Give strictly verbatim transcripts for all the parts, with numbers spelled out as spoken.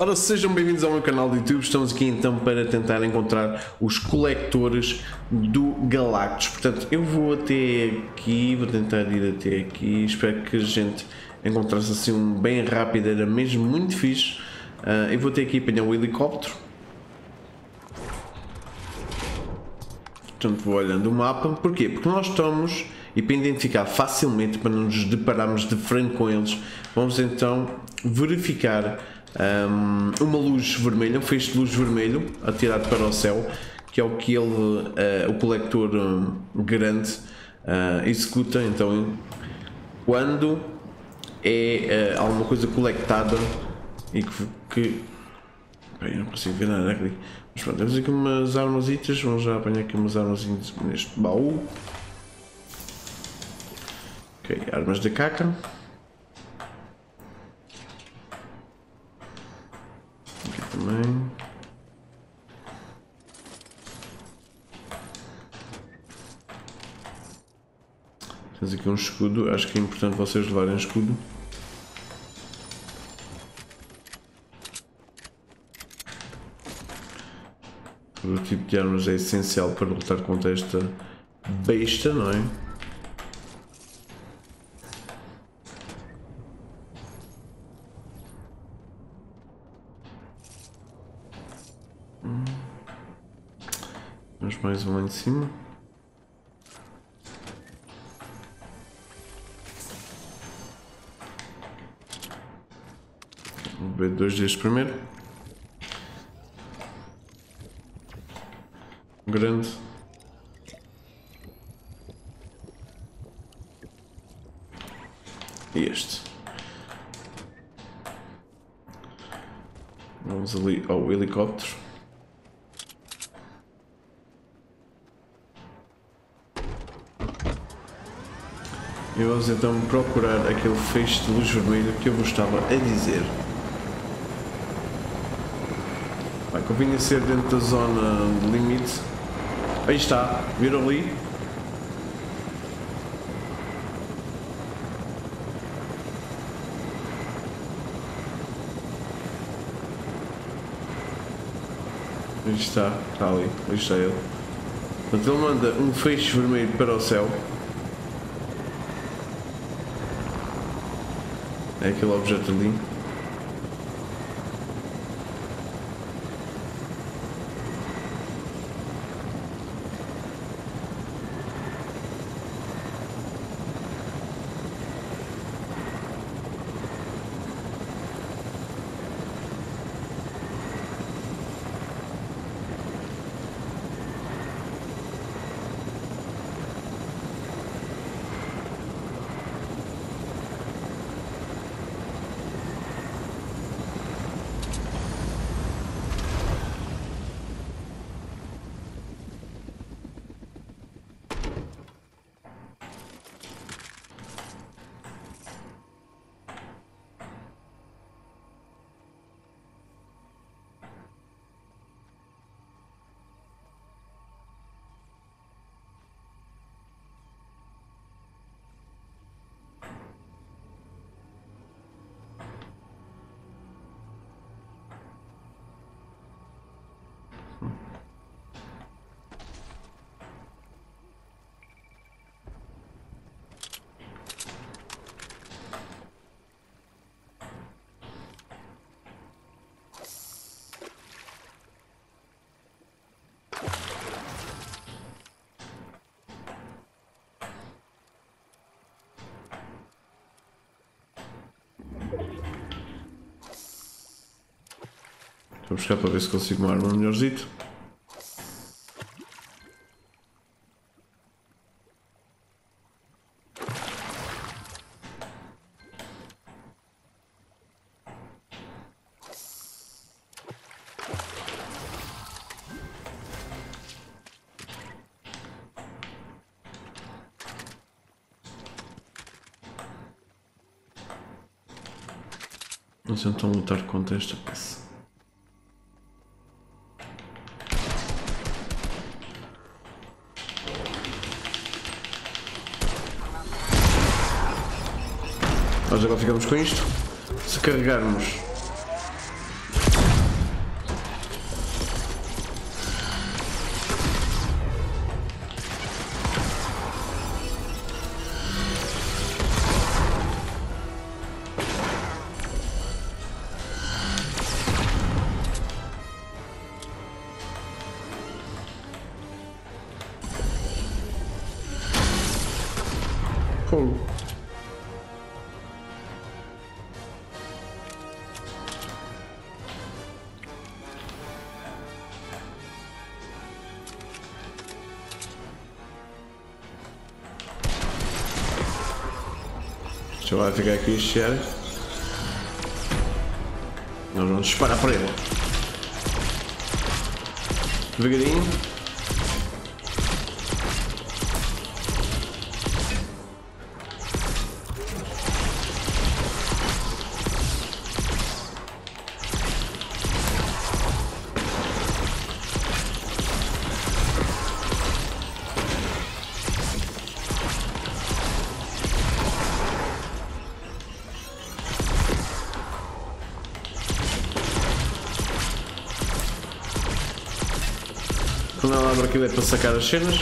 Ora, sejam bem-vindos ao meu canal do YouTube. Estamos aqui então para tentar encontrar os coletores do Galactus. Portanto, eu vou até aqui, vou tentar ir até aqui. Espero que a gente encontrasse assim um bem rápido, era mesmo muito fixe. Uh, eu vou ter aqui apanhar o helicóptero. Portanto, vou olhando o mapa. Porquê? Porque nós estamos, e para identificar facilmente, para não nos depararmos de frente com eles, vamos então verificar um, uma luz vermelha, um feixe de luz vermelho atirado para o céu, que é o que ele, uh, o coletor um, grande, uh, executa. Então, quando é uh, alguma coisa colectada e que... que... Bem, não consigo ver nada aqui. Mas pronto, temos aqui umas armasitas, vamos já apanhar aqui umas armazinhas neste baú. Ok, armas de caca. Aqui também. Temos aqui um escudo, acho que é importante vocês levarem escudo. O tipo de armas é essencial para lutar contra esta besta, não é? Hum. Vamos mais um lá em cima. Vou ver dois destes primeiro. Grande. E este. Vamos ali ao helicóptero. E vamos então procurar aquele feixe de luz vermelha que eu vos estava a dizer. Vai, convinha ser dentro da zona de limite. Aí está, viram ali? Aí está, está ali, aí está ele. Portanto, ele manda um feixe vermelho para o céu. É aquele objeto ali. Vou buscar para ver se consigo uma arma melhorzito. Vamos então lutar contra esta peça. Nós agora ficamos com isto. Se carregarmos Fogo. Deixa eu lá ficar aqui a chiar. Nós vamos disparar para ele. Devagarinho. Quando ela abre aquilo é para sacar as cenas.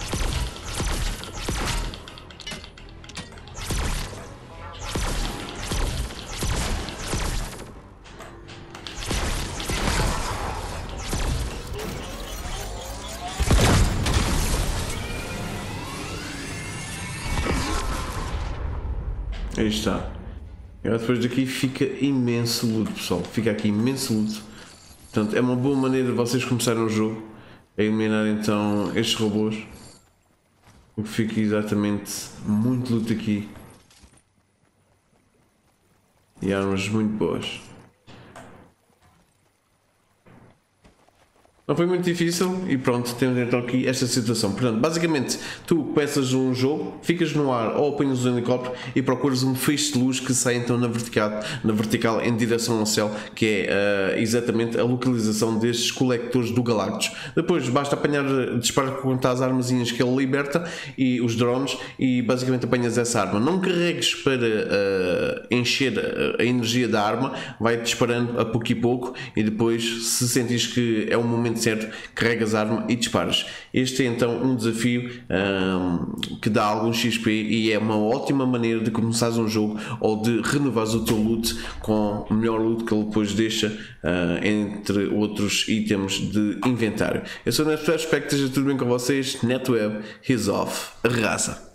Aí está. Agora depois daqui fica imenso loot, pessoal. Fica aqui imenso loot. Portanto, é uma boa maneira de vocês começarem o jogo. A eliminar então estes robôs. O que fica exatamente muito loot aqui. E armas muito boas. Não foi muito difícil e pronto, temos então aqui esta situação. Portanto, basicamente, tu começas um jogo, ficas no ar ou apanhas um helicóptero e procuras um feixe de luz que sai então na vertical, na vertical em direção ao céu, que é uh, exatamente a localização destes colectores do Galactus. Depois basta apanhar, disparar contra as armazinhas que ele liberta e os drones e basicamente apanhas essa arma. Não carregues para uh, encher a, a energia da arma, vai disparando a pouco e pouco e depois, se sentires que é o momento certo, carregas a arma e disparas. Este é então um desafio um, que dá algum X P e é uma ótima maneira de começares um jogo ou de renovares o teu loot com o melhor loot que ele depois deixa uh, entre outros itens de inventário. Eu sou o Netweb, espero que esteja tudo bem com vocês. Netweb, he's off, arrasa!